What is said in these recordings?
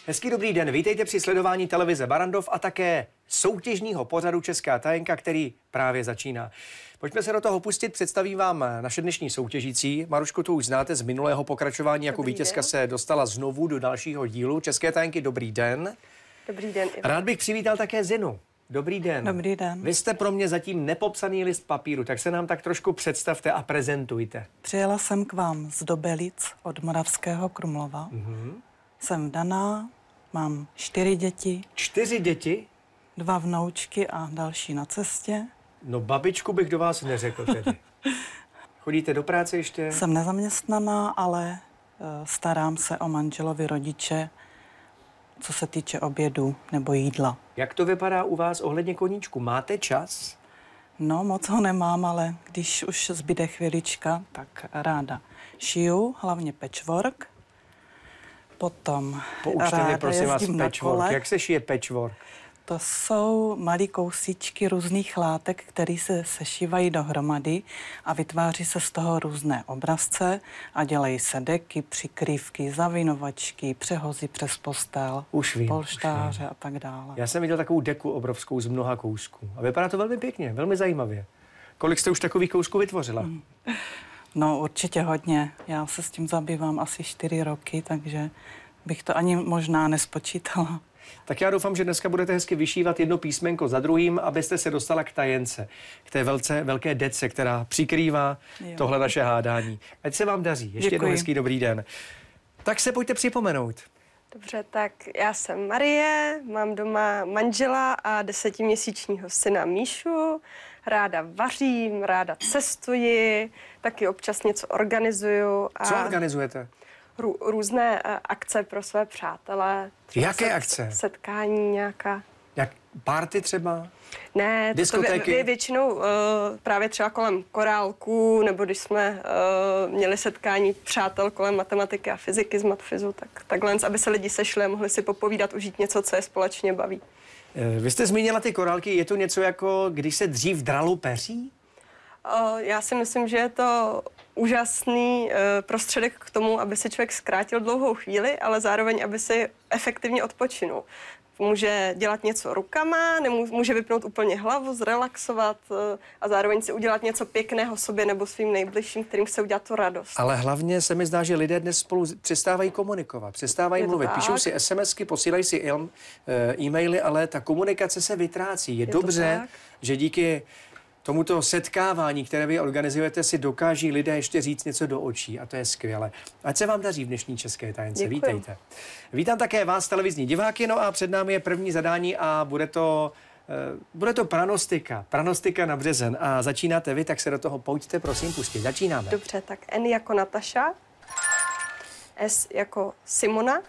Hezký dobrý den, vítejte při sledování televize Barrandov a také soutěžního pořadu Česká tajenka, který právě začíná. Pojďme se do toho pustit, představím vám naše dnešní soutěžící. Marušku, tu už znáte z minulého pokračování, jako vítězka se dostala znovu do dalšího dílu České tajenky. Dobrý den. Dobrý den. Rád bych přivítal také Zinu. Dobrý den. Dobrý den. Vy jste pro mě zatím nepopsaný list papíru, tak se nám tak trošku představte a prezentujte. Přijela jsem k vám z Dobelic od Moravského Krumlova. Jsem vdaná, mám 4 děti. 4 děti? 2 vnoučky a další na cestě. No babičku bych do vás neřekl tedy. Chodíte do práce ještě? Jsem nezaměstnaná, ale starám se o manželovi rodiče, co se týče obědu nebo jídla. Jak to vypadá u vás ohledně koníčku? Máte čas? No, moc ho nemám, ale když už zbyde chvilička, tak ráda šiju, hlavně patchwork. Potom Poučte mi, prosím vás, jezdím na patchwork. kole. Jak se šije patchwork? To jsou malé kousíčky různých látek, které se sešívají dohromady a vytváří se z toho různé obrazce a dělají se deky, přikrývky, zavinovačky, přehozy přes postel, Už vím. polštáře a tak dále. Já jsem viděl takovou deku obrovskou z mnoha kousků. A vypadá to velmi pěkně, velmi zajímavě. Kolik jste už takových kousků vytvořila? No určitě hodně. Já se s tím zabývám asi 4 roky, takže bych to ani možná nespočítala. Tak já doufám, že dneska budete hezky vyšívat jedno písmenko za druhým, abyste se dostala k tajence, k té velké dece, která přikrývá tohle naše hádání. Ať se vám daří. Ještě jednou hezký dobrý den. Tak se pojďte připomenout. Dobře, tak já jsem Marie, mám doma manžela a 10měsíčního syna Míšu. Ráda vařím, ráda cestuji, taky občas něco organizuju. Co organizujete? Různé akce pro své přátele. Jaké akce? Setkání nějaká. Jak party třeba? Ne, diskotéky? to většinou právě třeba kolem korálků, nebo když jsme měli setkání přátel kolem matematiky a fyziky z matfizu, tak takhle, aby se lidi sešli a mohli si popovídat, užít něco, co je společně baví. Vy jste zmínila ty korálky, je to něco jako, když se dřív dralo peří? Já si myslím, že je to úžasný prostředek k tomu, aby si člověk zkrátil dlouhou chvíli, ale zároveň, aby si efektivně odpočinul. Může dělat něco rukama, může vypnout úplně hlavu, zrelaxovat a zároveň si udělat něco pěkného sobě nebo svým nejbližším, kterým se udělat tu radost. Ale hlavně se mi zdá, že lidé dnes spolu přestávají komunikovat, přestávají mluvit, píšou si SMSky, posílají si e-maily, ale ta komunikace se vytrácí. Je dobře, že díky tomuto setkávání, které vy organizujete, si dokáží lidé ještě říct něco do očí a to je skvělé. Ať se vám daří v dnešní České tajence. Děkuji. Vítejte. Vítám také vás, televizní diváky, no a před námi je první zadání a bude to pranostika na březen. A začínáte vy, tak se do toho pojďte, prosím, pustit. Začínáme. Dobře, tak N jako Nataša, S jako Simona,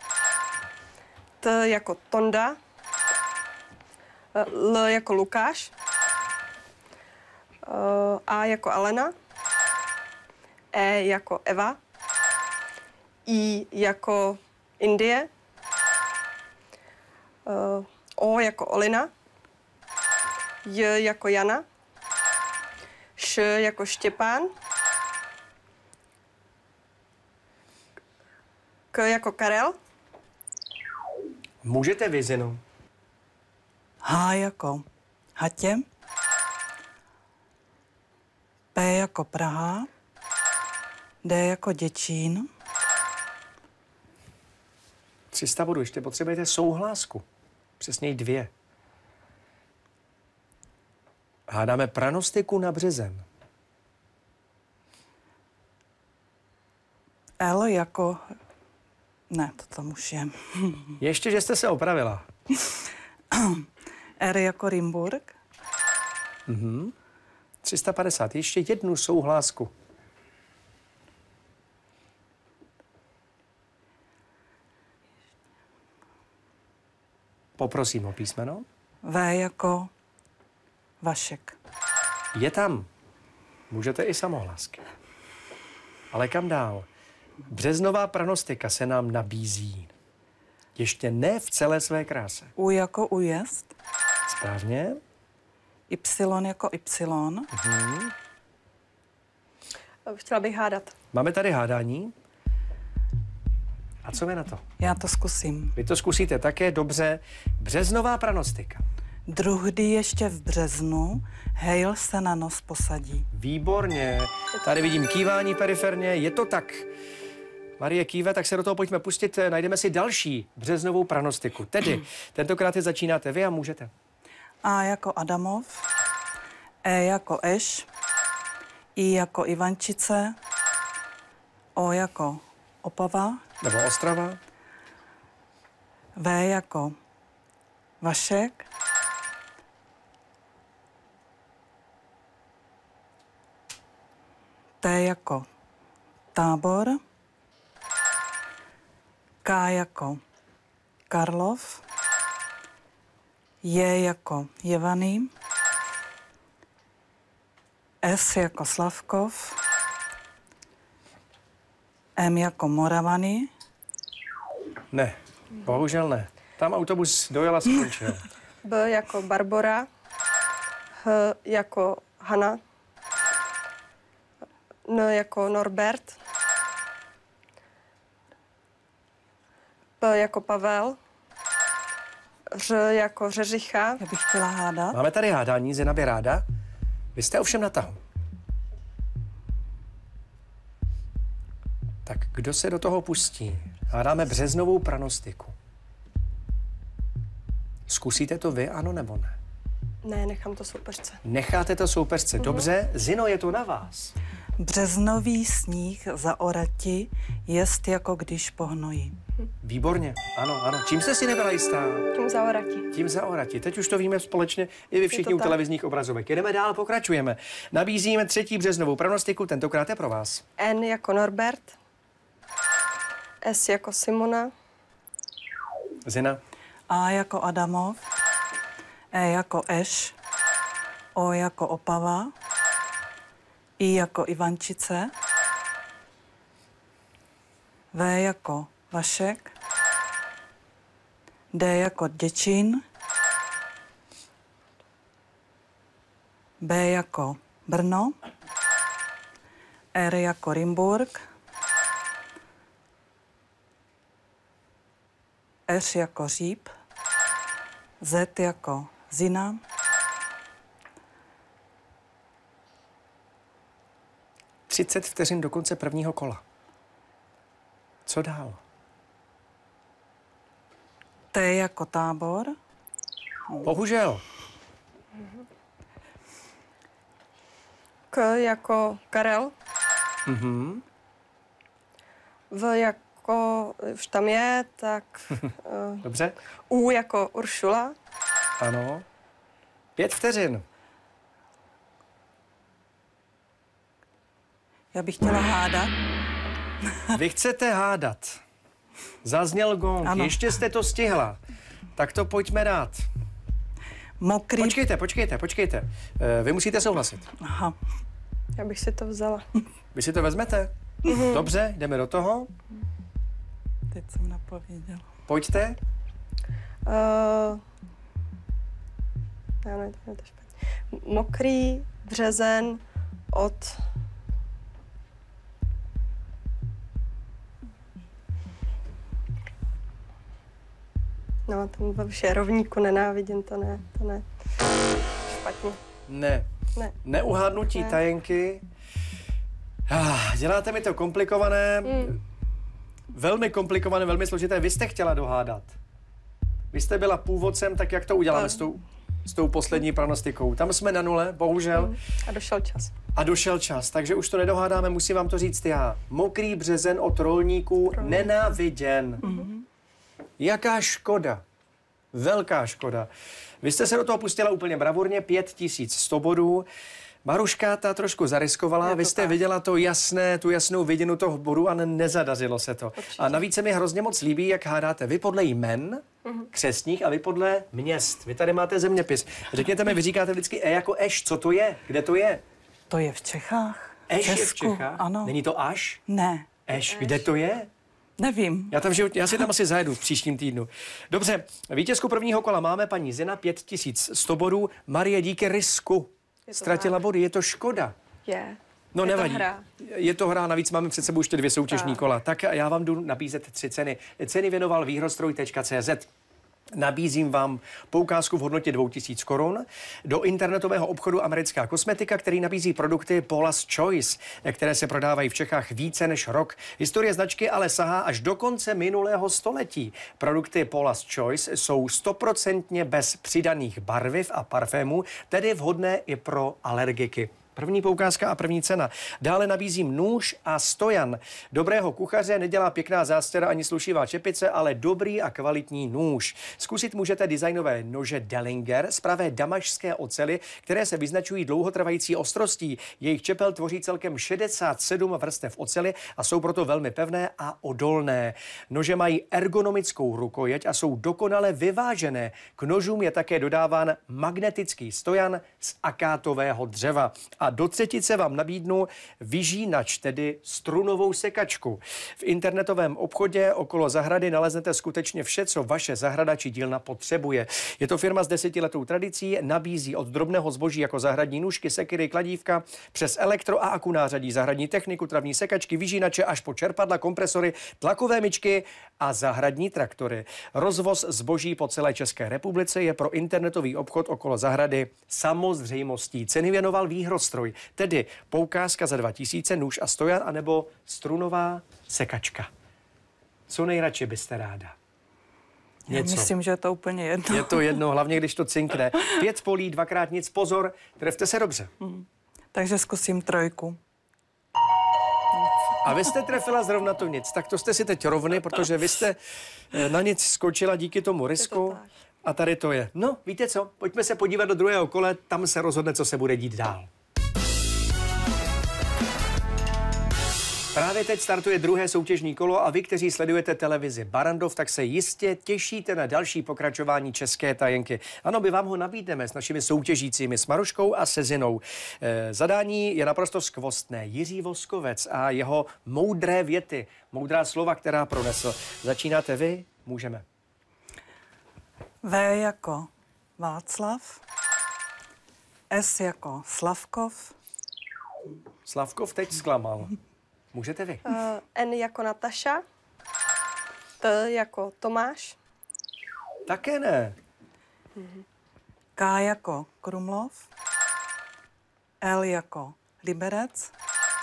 T jako Tonda, L jako Lukáš, A jako Alena, E jako Eva, I jako Indie, O jako Olina, J jako Jana, Š jako Štěpán, K jako Karel. Můžete vy, Zino. H jako Hatě, P jako Praha, D jako Děčín. 300 bodů, ještě potřebujete souhlásku. Přesněji 2. Hádáme pranostiku na březen. L jako... Ne, to tam už je. Ještě, že jste se opravila. R jako Rimburg. 350, ještě jednu souhlásku. Poprosím o písmeno. V jako Vašek. Je tam. Můžete i samohlásky. Ale kam dál? Březnová pranostika se nám nabízí. Ještě ne v celé své kráse. U jako Újezd. Správně. Y jako Y. Chtěla bych hádat. Máme tady hádání. A co vy na to? Já to zkusím. Vy to zkusíte také, dobře. Březnová pranostika. Druhdy ještě v březnu hejl se na nos posadí. Výborně. Tady vidím kývání periferně, je to tak. Marie kýve, tak se do toho pojďme pustit. Najdeme si další březnovou pranostiku. Tedy, tentokrát je začínáte vy a můžete. A jako Adamov, E jako Eš, I jako Ivančice, O jako Opava, Nebo Ostrava. V jako Vašek, T jako Tábor, K jako Karlov, J jako Jevaný, S jako Slavkov, M jako Moravany, Ne, bohužel ne. Tam autobus dojel a skončil. B jako Barbora, H jako Hana, N jako Norbert, P jako Pavel, Ř jako Řeřicha, já bych chtěla hádat. Máme tady hádání, Zina by ráda. Vy jste ovšem na tahu. Tak kdo se do toho pustí? Hádáme březnovou pranostiku. Zkusíte to vy, ano nebo ne? Ne, nechám to soupeřce. Necháte to soupeřce. Dobře, Zino, je to na vás. Březnový sníh za orati jest jako když pohnojí. Výborně, ano, ano. Čím jste si nebyla jistá? Tím zaorati. Tím za orati. Teď už to víme společně i vy všichni u tak. televizních obrazovek. Jedeme dál, pokračujeme. Nabízíme třetí březnovou pranostiku, tentokrát je pro vás. N jako Norbert, S jako Simona, Zina, A jako Adamov, E jako Eš, O jako Opava, I jako Ivančice, V jako Vašek, D jako Děčín, B jako Brno, R jako Rimburg, Š jako Říp, Z jako Zina, Třicet vteřin do konce prvního kola. Co dál? T jako Tábor, Bohužel. K jako Karel, V jako, už tam je, tak Dobře? U jako Uršula, Ano. 5 vteřin. já bych chtěla hádat. Vy chcete hádat. Zazněl gong, Ano. ještě jste to stihla. Tak to pojďme dát. Mokrý. Počkejte. Vy musíte souhlasit. Aha. já bych si to vzala. Vy si to vezmete? Dobře, jdeme do toho. Teď jsem napověděla. Pojďte. Ne, to je to špatně. Mokrý březen od... No, tomu ve rovníku nenávidím, to ne. Špatně. Ne. Ne. Neuhádnutí Ne. tajenky. Děláte mi to komplikované. Velmi komplikované, velmi složité. Vy jste chtěla dohádat. Vy jste byla původcem, tak jak to uděláme s tou poslední pranostikou? Tam jsme na nule, bohužel. A došel čas. A došel čas, takže už to nedohádáme, musím vám to říct já. Mokrý březen od rolníků nenáviděn. Jaká škoda. Velká škoda. Vy jste se do toho pustila úplně bravurně, 5100 bodů. Maruška ta trošku zariskovala, vy jste viděla to jasné, tu jasnou vidinu toho bodu a nezadařilo se to. Určitě. A navíc se mi hrozně moc líbí, jak hádáte vy podle jmen křestních a vy podle měst. Vy tady máte zeměpis. Řekněte mi, vy říkáte vždycky E jako Eš, co to je? Kde to je? To je v Čechách. Eš je v Česku, Čechách? Ano. Není to Aš? Ne, Eš, kde to je? nevím. Já si tam asi zajedu v příštím týdnu. Dobře, vítězku prvního kola máme paní Zina, 5100 bodů. Marie, díky risku ztratila body, je to škoda. Je. No Je to nevadí. hra. Je to hra, navíc máme před sebou ještě 2 soutěžní kola. Tak já vám jdu nabízet 3 ceny. Ceny věnoval výhrostroj.cz. Nabízím vám poukázku v hodnotě 2000 korun do internetového obchodu Americká kosmetika, který nabízí produkty Paula's Choice, které se prodávají v Čechách více než rok. Historie značky ale sahá až do konce minulého století. Produkty Paula's Choice jsou 100% bez přidaných barviv a parfémů, tedy vhodné i pro alergiky. První poukázka a první cena. Dále nabízím nůž a stojan. Dobrého kuchaře nedělá pěkná zástěra ani slušivá čepice, ale dobrý a kvalitní nůž. Zkusit můžete designové nože Dellinger z pravé damašské oceli, které se vyznačují dlouhotrvající ostrostí. Jejich čepel tvoří celkem 67 vrstev oceli a jsou proto velmi pevné a odolné. Nože mají ergonomickou rukojeť a jsou dokonale vyvážené. K nožům je také dodáván magnetický stojan z akátového dřeva. A do třetice vám nabídnu vyžínač, tedy strunovou sekačku. V internetovém obchodě okolo zahrady naleznete skutečně vše, co vaše zahrada či dílna potřebuje. Je to firma s 10letou tradicí, nabízí od drobného zboží jako zahradní nůžky, sekyry, kladívka, přes elektro a aku nářadí, zahradní techniku, travní sekačky, vyžínače až po čerpadla, kompresory, tlakové myčky a zahradní traktory. Rozvoz zboží po celé České republice je pro internetový obchod okolo zahrady samozřejmostí. Ceny věnoval výhrostroj, tedy poukázka za 2000, nůž a stojan, anebo strunová sekačka. Co nejradši byste ráda? Něco. Já myslím, že je to úplně jedno. Je to jedno, hlavně když to cinkne. 5 polí, 2krát nic, pozor, trefte se dobře. Takže zkusím 3. A vy jste trefila zrovna to nic, tak to jste si teď rovny, protože vy jste na nic skočila díky tomu risku. A tady to je. No, víte co? Pojďme se podívat do druhého kole, tam se rozhodne, co se bude dít dál. Právě teď startuje druhé soutěžní kolo a vy, kteří sledujete televizi Barrandov, tak se jistě těšíte na další pokračování České tajenky. Ano, my vám ho nabídneme s našimi soutěžícími, s Maruškou a se Zinou. Zadání je naprosto skvostné. Jiří Voskovec a jeho moudré věty, moudrá slova, která pronesl. Začínáte vy? Můžeme. V jako Václav, S jako Slavkov. Slavkov teď zklamal. Můžete vy. N jako Nataša, T jako Tomáš. Také ne. K jako Krumlov, L jako Liberec.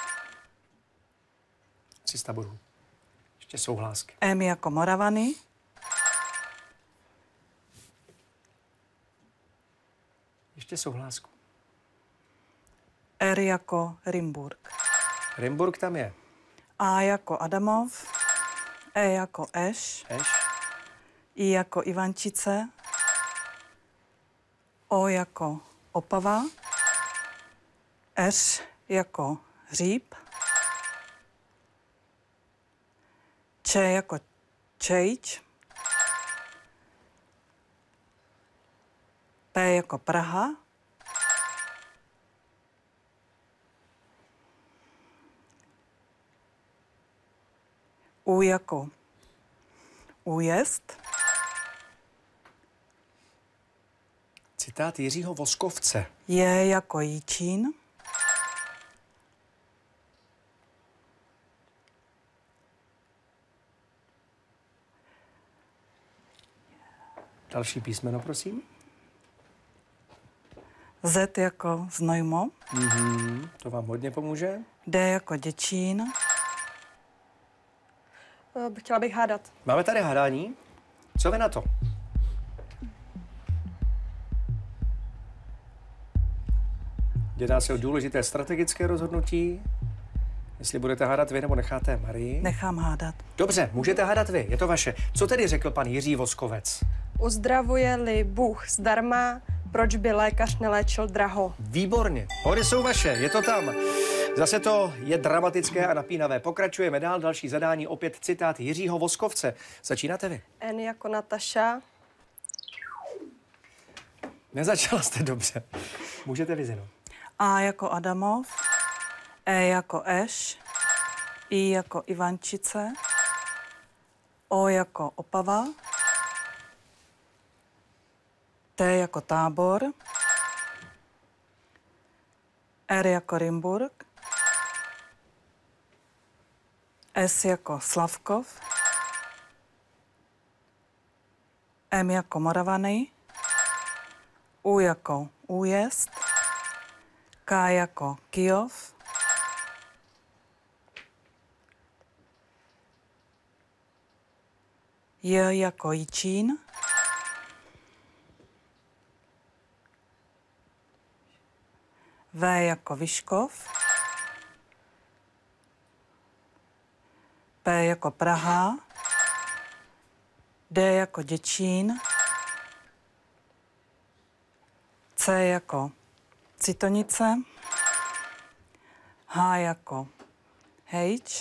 300 bodů. Ještě souhlásky. M jako Moravany. Ještě souhlásku. R jako Rimburg. Rimburg tam je. A jako Adamov. E jako Eš. I jako Ivančice. O jako Opava. Š jako Hříb. Č jako Čejč. P jako Praha. U jako Újezd. Citát Jiřího Voskovce. J jako Jičín. Další písmeno, prosím. Z jako Znojmo. To vám hodně pomůže. D jako Děčín. Chtěla bych hádat. Máme tady hádání. Co vy na to? Jedná se o důležité strategické rozhodnutí. Jestli budete hádat vy, nebo necháte Marii. Nechám hádat. Dobře, můžete hádat vy, je to vaše. Co tedy řekl pan Jiří Voskovec? Uzdravuje-li Bůh zdarma, proč by lékař neléčil draho? Výborně. Hody jsou vaše, je to tam. Zase to je dramatické a napínavé. Pokračujeme dál, další zadání, opět citát Jiřího Voskovce. Začínáte vy. N jako Nataša. Nezačala jste dobře. Můžete vy, Zino. A jako Adamov. E jako Eš. I jako Ivančice. O jako Opava. T jako Tábor. R jako Rimburg. S jako Slavkov. M jako Moravaný. U jako Újezd. K jako Kyjov. J jako Jičín. V jako Vyškov. P jako Praha. D jako Děčín. C jako Citonice. H jako Hejč.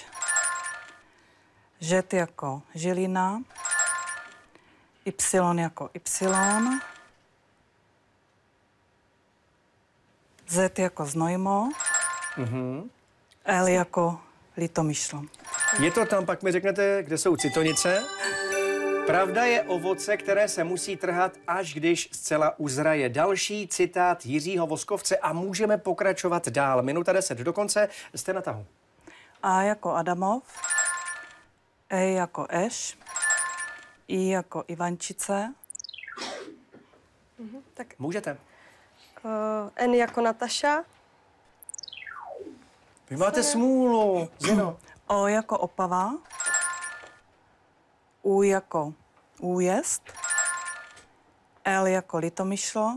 Ž jako Žilina. Y jako Y. Z jako Znojmo. L jako Litomyšl. Je to tam, pak mi řeknete, kde jsou Citonice. Pravda je ovoce, které se musí trhat, až když zcela uzraje. Další citát Jiřího Voskovce a můžeme pokračovat dál. Minuta 10 do konce, jste na tahu. A jako Adamov. E jako Eš. I jako Ivančice. Tak Můžete. N jako Nataša. Vy máte smůlu, Zino. O jako Opava. U jako Újezd. L jako Litomyšl.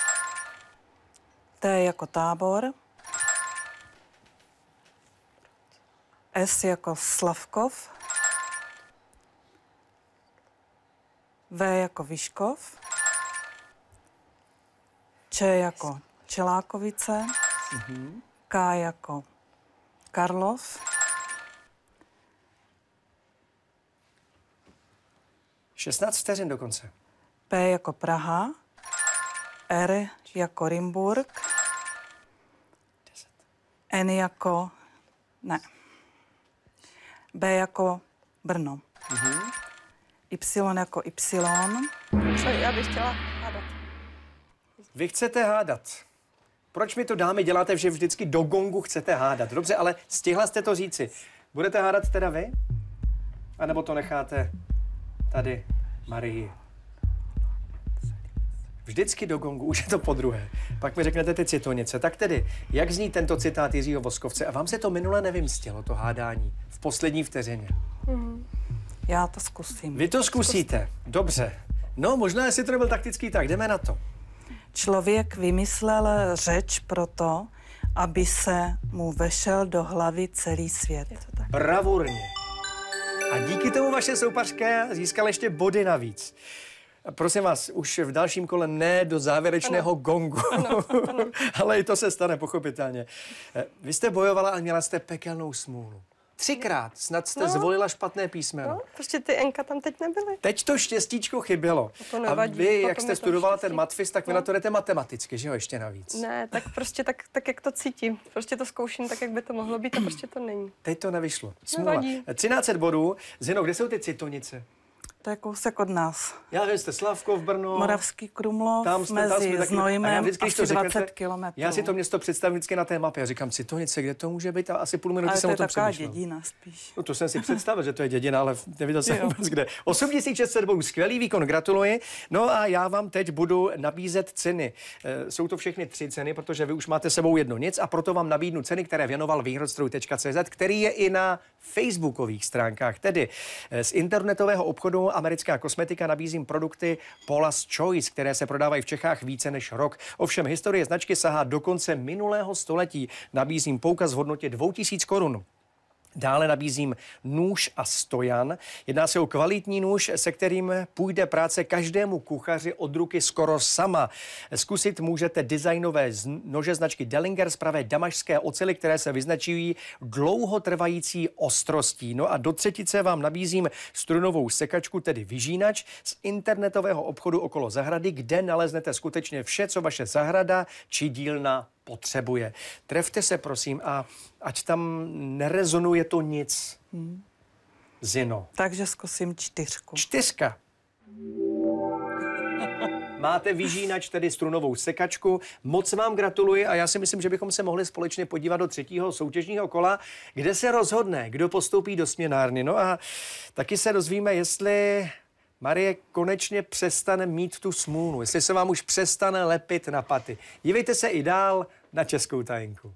T jako Tábor. S jako Slavkov. V jako Vyškov. Č jako Čelákovice. K jako Karlov. 16 vteřin do konce. P jako Praha. R jako Rimburg. N jako... Ne. B jako Brno. Y jako Y. Já bych chtěla hádat. Vy chcete hádat. Proč mi to, dámy, děláte, že vždycky do gongu chcete hádat? Dobře, ale stihla jste to říci. Budete hádat teda vy? A nebo to necháte tady Marii? Vždycky do gongu, už je to podruhé. Pak mi řeknete ty Citonice. Tak tedy, jak zní tento citát Jiřího Voskovce? A vám se to minule nevymstilo, to hádání, v poslední vteřině. Já to zkusím. Vy to zkusíte. Dobře. No, možná, jestli to nebyl taktický, tak jdeme na to. Člověk vymyslel řeč proto, aby se mu vešel do hlavy celý svět. Je to tak. Bravurně. A díky tomu vaše soupařka získala ještě body navíc. Prosím vás, už v dalším kole ne do závěrečného gongu, ale i to se stane, pochopitelně. Vy jste bojovala a měla jste pekelnou smůlu. 3krát snad jste zvolila špatné písmeno. No, prostě ty Nka tam teď nebyly. Teď to štěstíčko chybělo. To nevadí, A vy, jak potom jste je to studovala štěstí. ten matfis, tak vy na to jdete matematicky, že jo, ještě navíc. Ne, tak prostě tak, jak to cítím. Prostě to zkouším tak, jak by to mohlo být a prostě to není. Teď to nevyšlo. Smůla. Nevadí. 13 bodů. Zino, kde jsou ty Citonice? To je kousek od nás. Já vím, jste Slavkov, Brno. Moravský Krumlov, Tam jsme mezi taky. Znojmem, A já vždycky, když to asi 20 řeknete, kilometrů. Já si to město představím vždycky na té mapě. Já říkám, Citonice, kde to může být? A asi půl minuty Ale jsem to o je tom taková přemýšlel. dědina spíš. No to jsem si představil, že to je dědina, ale neviděl jsem Jo. vůbec kde. 8600 bodů, skvělý výkon, gratuluji. No a já vám teď budu nabízet ceny. Jsou to všechny 3 ceny, protože vy už máte sebou jedno nic a proto vám nabídnu ceny, které věnoval výhrodstroj.cz, který je i na facebookových stránkách. Tedy z internetového obchodu Americká kosmetika nabízím produkty Paula's Choice, které se prodávají v Čechách více než rok. Ovšem historie značky sahá do konce minulého století. Nabízím poukaz v hodnotě 2000 korun. Dále nabízím nůž a stojan. Jedná se o kvalitní nůž, se kterým půjde práce každému kuchaři od ruky skoro sama. Zkusit můžete designové nože značky Dellinger z pravé damašské oceli, které se vyznačují dlouhotrvající ostrostí. No a do třetice vám nabízím strunovou sekačku, tedy vyžínač, z internetového obchodu okolo zahrady, kde naleznete skutečně vše, co vaše zahrada či dílna potřebuje. Trefte se, prosím, a ať tam nerezonuje to nic. Zino. Takže zkusím 4. 4. máte vyžínač, tedy strunovou sekačku. Moc vám gratuluji a já si myslím, že bychom se mohli společně podívat do 3. soutěžního kola, kde se rozhodne, kdo postoupí do směnárny. No a taky se dozvíme, jestli Marie konečně přestane mít tu smůlu, jestli se vám už přestane lepit na paty. Dívejte se i dál na Českou tajenku.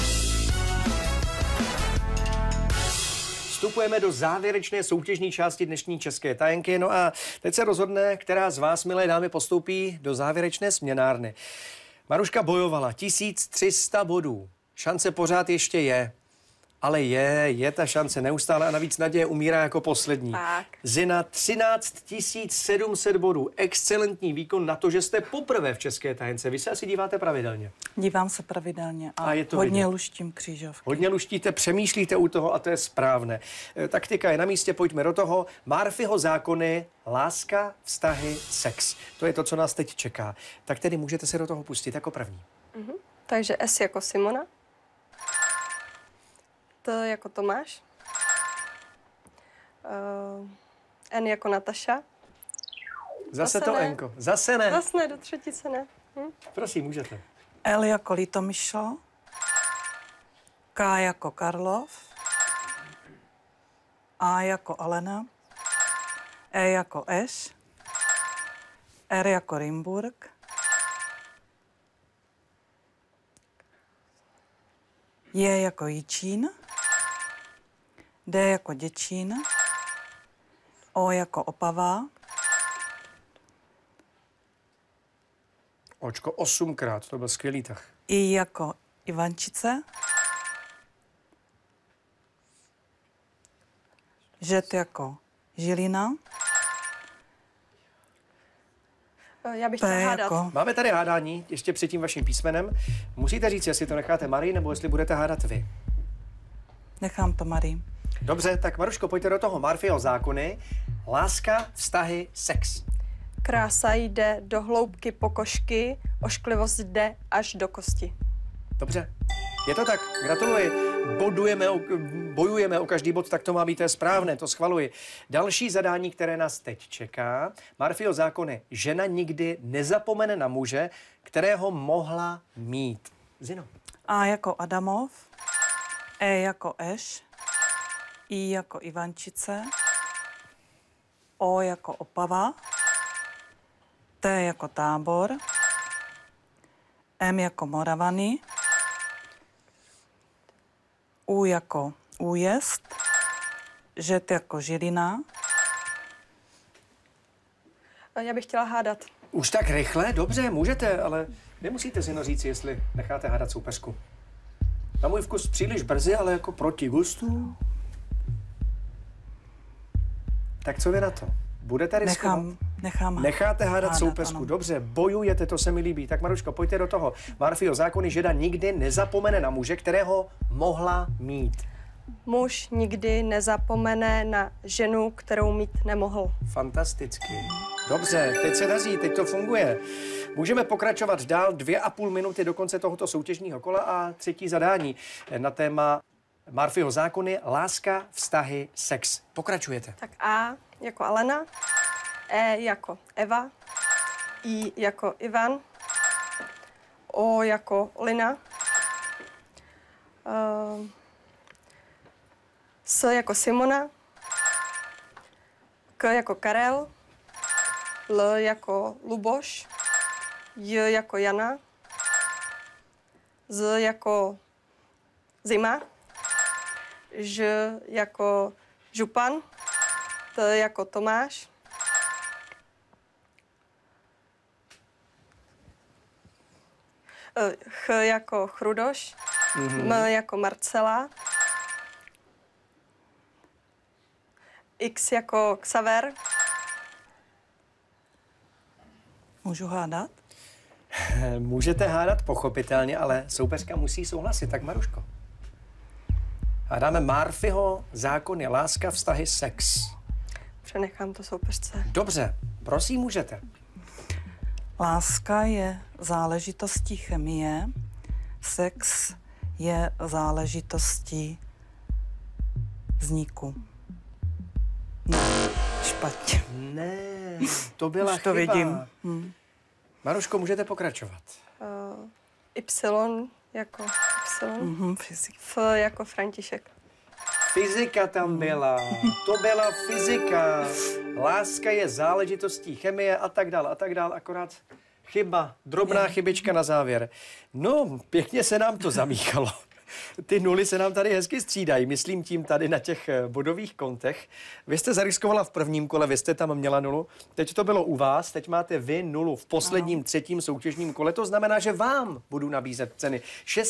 Vstupujeme do závěrečné soutěžní části dnešní České tajenky. No a teď se rozhodne, která z vás, milé dámy, postoupí do závěrečné směnárny. Maruška bojovala 1300 bodů. Šance pořád ještě je. Ale je ta šance neustále a navíc naděje umírá jako poslední. Tak. Zina 13 700 bodů. Excelentní výkon na to, že jste poprvé v České tajence. Vy se asi díváte pravidelně. Dívám se pravidelně a je to hodně vidět. luštím křížovky. Hodně luštíte, přemýšlíte u toho a to je správné. Taktika je na místě, pojďme do toho. Murphyho zákony, láska, vztahy, sex. To je to, co nás teď čeká. Tak tedy můžete se do toho pustit jako první. Takže S jako Simona. T jako Tomáš. N jako Nataša. Zase Zase to ne. Enko. Zase ne. Zase ne, do třetice ne. Prosím, můžete. L jako Litomyšl. K jako Karlov. A jako Alena. E jako Eš. R jako Rimburg. J jako Jičín. D jako Děčín. O jako Opava. Očko 8krát, to byl skvělý tah. I jako Ivančice. Žet jako Žilina. Já bych P chtěla hádat. jako Máme tady hádání, ještě před tím vaším písmenem. Musíte říct, jestli to necháte Marii, nebo jestli budete hádat vy. Nechám to Marii. Dobře, tak Maruško, pojďte do toho. Murphyho zákony. Láska, vztahy, sex. Krása jde do hloubky pokožky, ošklivost jde až do kosti. Dobře, je to tak, gratuluji. Bojujeme o každý bod, tak to má být, to je správné, to schvaluji. Další zadání, které nás teď čeká. Murphyho zákony. Žena nikdy nezapomene na muže, kterého mohla mít. Zino. A jako Adamov. E jako Eš. I jako Ivančice. O jako Opava. T jako Tábor. M jako Moravany. U jako Újezd. Žet jako Žilina. Já bych chtěla hádat. Už tak rychle? Dobře, můžete, ale nemusíte Zino říct, jestli necháte hádat soupeřku. Na můj vkus příliš brzy, ale jako proti gustu. Tak co vy na to? Budete riskovat? Nechám Necháte hádat soupeřku. ano. Dobře, bojujete, to se mi líbí. Tak Maruško, pojďte do toho. Murphyho zákony, žena nikdy nezapomene na muže, kterého mohla mít. Muž nikdy nezapomene na ženu, kterou mít nemohl. Fantasticky. Dobře, teď se daří, teď to funguje. Můžeme pokračovat dál 2,5 minuty do konce tohoto soutěžního kola a třetí zadání na téma Murphyho zákony, láska, vztahy, sex. Pokračujete. Tak A jako Alena, E jako Eva, I jako Ivan, O jako Lina, S jako Simona, K jako Karel, L jako Luboš, J jako Jana, Z jako Zima, Ž jako Župan, T jako Tomáš, Ch jako Chrudoš, M jako Marcela, X jako Xaver, Můžu hádat? Můžete hádat pochopitelně, ale soupeřka musí souhlasit. Tak Maruško. Hádáme Murphyho zákony, láska, vztahy, sex. Přenechám to soupeřce. Dobře, prosím, můžete. Láska je záležitostí chemie, sex je záležitostí vzniku. No, špatně. Ne, to byla Už to chyba. vidím. Maruško, můžete pokračovat. Y jako Y. F jako František. Fyzika tam byla. To byla fyzika. Láska je záležitostí chemie a tak dál, akorát chyba, drobná chybička na závěr. No, pěkně se nám to zamíchalo. Ty nuly se nám tady hezky střídají, myslím tím tady na těch bodových kontech. Vy jste zariskovala v prvním kole, vy jste tam měla nulu. Teď to bylo u vás, teď máte vy nulu v posledním, třetím soutěžním kole. To znamená, že vám budu nabízet ceny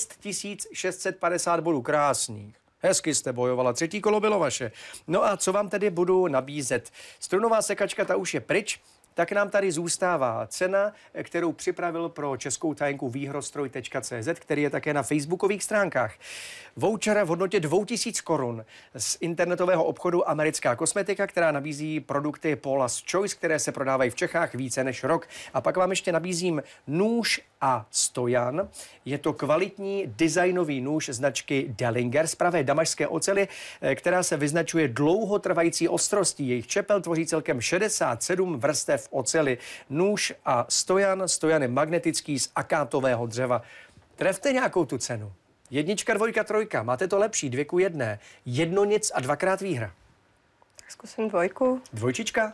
6650 bodů krásných. Hezky jste bojovala, třetí kolo bylo vaše. No a co vám tedy budu nabízet? Strunová sekačka, ta už je pryč. Tak nám tady zůstává cena, kterou připravil pro českou tajenku výhrostroj.cz, který je také na facebookových stránkách. Voucher v hodnotě 2000 korun z internetového obchodu Americká kosmetika, která nabízí produkty Paula's Choice, které se prodávají v Čechách více než rok. A pak vám ještě nabízím nůž a stojan. Je to kvalitní designový nůž značky Dellinger z pravé damašské oceli, která se vyznačuje dlouhotrvající ostrostí. Jejich čepel tvoří celkem 67 vrstev oceli. Nůž a stojan je magnetický z akátového dřeva. Trefte nějakou tu cenu. 1, 2, 3. Máte to lepší, 2:1. 1 nic a 2krát výhra. Tak zkusím 2. 2.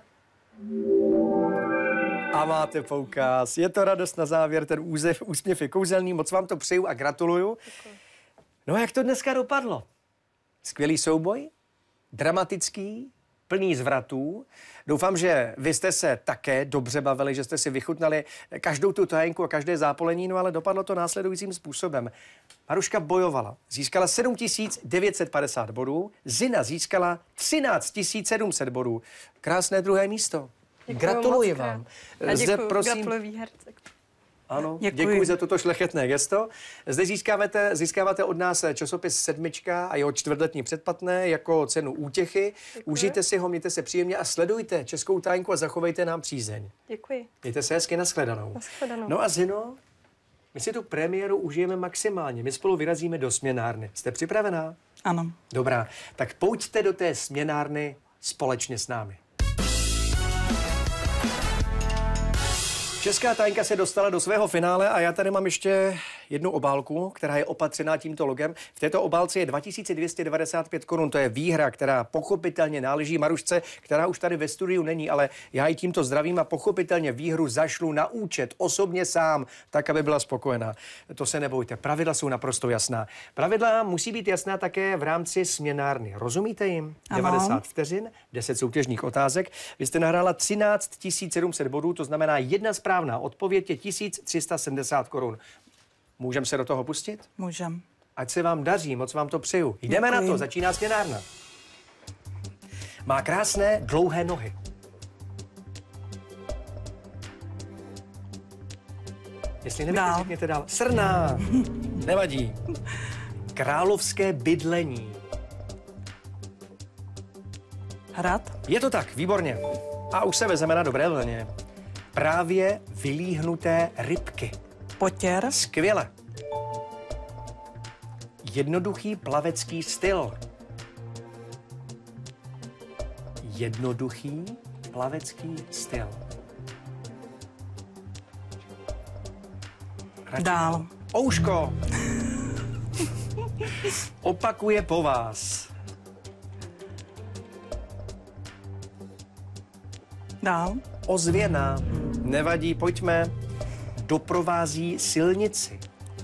A máte poukaz. Je to radost na závěr, ten úsměv je kouzelný. Moc vám to přeju a gratuluju. Děkuji. No a jak to dneska dopadlo? Skvělý souboj, dramatický, plný zvratů. Doufám, že vy jste se také dobře bavili, že jste si vychutnali každou tu tajenku a každé zápolení, no ale dopadlo to následujícím způsobem. Maruška bojovala, získala 7950 bodů, Zina získala 13700 bodů. Krásné druhé místo. Děkuju, gratuluji vám. Zde prosím. Gratuluji výherce. Ano, děkuji za toto šlechetné gesto. Zde získáváte od nás časopis Sedmička a jeho čtvrtletní předplatné jako cenu útěchy. Děkuji. Užijte si ho, mějte se příjemně a sledujte českou tajenku a zachovejte nám přízeň. Děkuji. Mějte se hezky, nashledanou. Nashledanou. No a Zino, my si tu premiéru užijeme maximálně. My spolu vyrazíme do směnárny. Jste připravená? Ano. Dobrá, tak pojďte do té směnárny společně s námi. Česká tajenka se dostala do svého finále a já tady mám ještě jednu obálku, která je opatřená tímto logem. V této obálce je 2295 korun, to je výhra, která pochopitelně náleží Marušce, která už tady ve studiu není, ale já ji tímto zdravím a pochopitelně výhru zašlu na účet osobně sám, tak, aby byla spokojená. To se nebojte, pravidla jsou naprosto jasná. Pravidla musí být jasná také v rámci směnárny. Rozumíte jim? Ano. 90 vteřin, 10 soutěžních otázek. Vy jste nahrála 13 700 bodů, to znamená jedna správná odpověď je 1370 korun. Můžeme se do toho pustit? Můžem. Ať se vám daří, moc vám to přeju. Jdeme na to, začíná směnárna. Má krásné dlouhé nohy. Jestli nevíte, řekněte dál. Srná. Nevadí. Královské bydlení. Hrad. Je to tak, výborně. A už se vezeme na dobré vlně. Právě vylíhnuté rybky. Potěr. Skvěle. Jednoduchý plavecký styl. Jednoduchý plavecký styl. Dál. Ouško. Opakuje po vás. Dál. Ozvěna. Nevadí, pojďme. Doprovází silnici.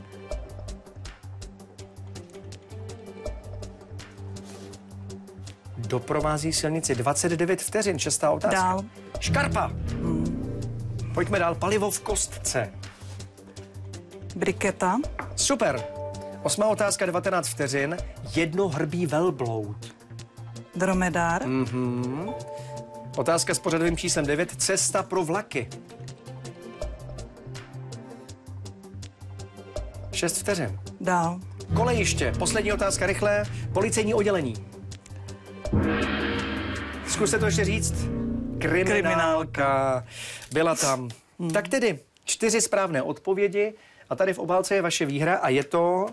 Doprovází silnici. 29 vteřin, 6. otázka. Dál. Škarpa. Pojďme dál. Palivo v kostce. Briketa. Super. 8. otázka, 19 vteřin. Jednohrbý velbloud. Dromedár. Otázka s pořadovým číslem 9. Cesta pro vlaky. 6 vteřin. Dál. Kolejiště. Poslední otázka rychle. Policejní oddělení. Zkuste to ještě říct. Kriminálka. Byla tam. Tak tedy 4 správné odpovědi a tady v obálce je vaše výhra a je to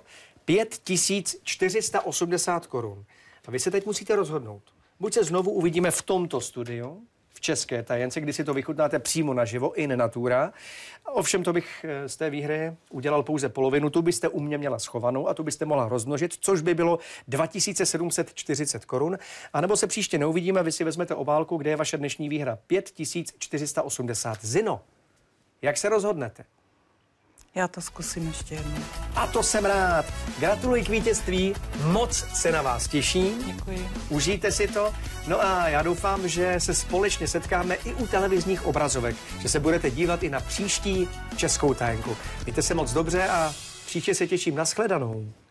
5480 korun. A vy se teď musíte rozhodnout. Buď se znovu uvidíme v tomto studiu, v české tajence, kdy si to vychutnáte přímo naživo, in natura. Ovšem to bych z té výhry udělal pouze polovinu, tu byste u mě měla schovanou a tu byste mohla rozmnožit, což by bylo 2740 korun. A nebo se příště neuvidíme, vy si vezmete obálku, kde je vaše dnešní výhra 5480. Zino, jak se rozhodnete? Já to zkusím ještě jednou. A to jsem rád. Gratuluji k vítězství, moc se na vás těším. Děkuji. Užijte si to. No a já doufám, že se společně setkáme i u televizních obrazovek, že se budete dívat i na příští Českou tajenku. Mějte se moc dobře a příště se těším. Na shledanou.